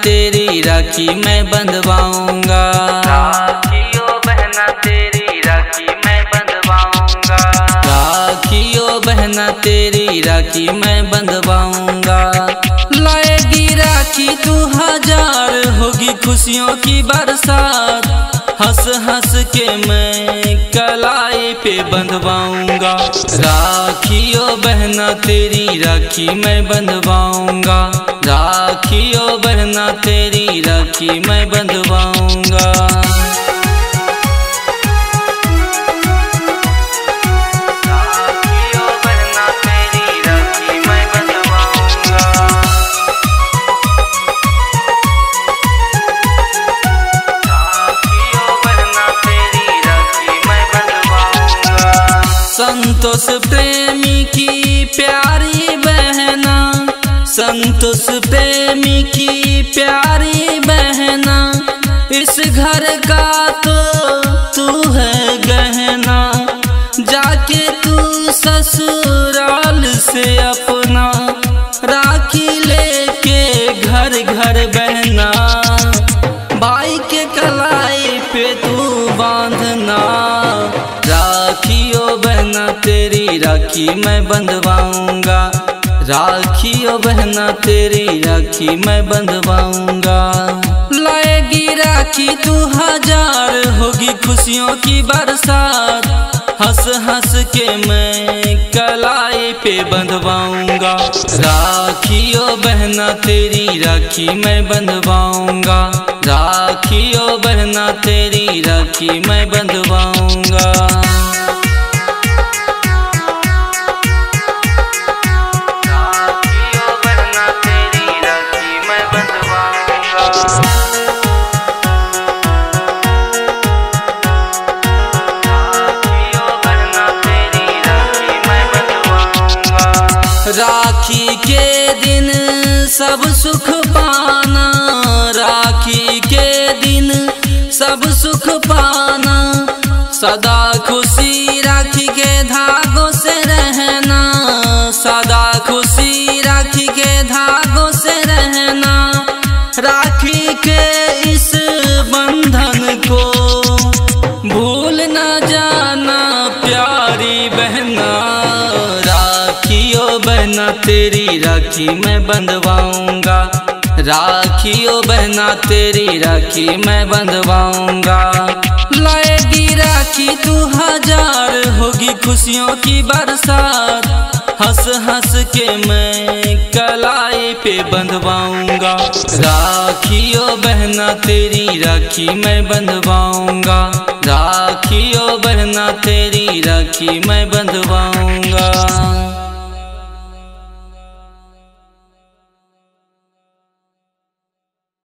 तेरी राखी मैं बंधवाऊंगा। राखियो बहना तेरी राखी मैं बंधवाऊंगा। राखियो बहना तेरी राखी मैं बंधवाऊंगा। लाएगी राखी तू हजार, होगी खुशियों की बरसात। हंस हंस के मैं कलाई पे बंधवाऊंगा। राखियो बहना तेरी राखी मैं बंधवाऊंगा। राखियो बहना तेरी राखी मैं बंधवाऊंगा। संतोष प्रेमी की प्यारी बहना, संतोष प्रेमी की प्यारी बहना, इस घर का तो तू है गहना। जाके तू ससुराल से अपना राखी लेके घर घर बहना। भाई के कलाई पे तू बांधना। राखियो बहना तेरी राखी मैं बंधवाऊंगा। राखियो बहना तेरी राखी मैं बंधवाऊंगा। लाएगी राखी तू हजार, होगी खुशियों की बरसात। हंस हंस के मैं कलाई पे बंधवाऊंगा। राखियो बहना तेरी राखी मैं बंधवाऊंगा। राखियो बहना तेरी राखी मैं बंधवाऊंगा। राखी के दिन सब सुख पाना। राखी के दिन सब सुख पाना। सदा खुशी राखी के धागों से रहना। सदा खुशी राखी के धागों से रहना। राखी के इस बंधन को भूल न जाना प्यारी बहना। राखियो बहना तेरी राखी मैं बंधवाऊंगा। राखियो बहना तेरी राखी मैं बंधवाऊंगा। लाएगी राखी तू हजार, होगी खुशियों की बरसात। हंस हंस के मैं कलाई पे बंधवाऊंगा। राखियो बहना तेरी राखी मैं बंधवाऊंगा। राखियो बहना तेरी राखी मैं बंधवाऊंगा।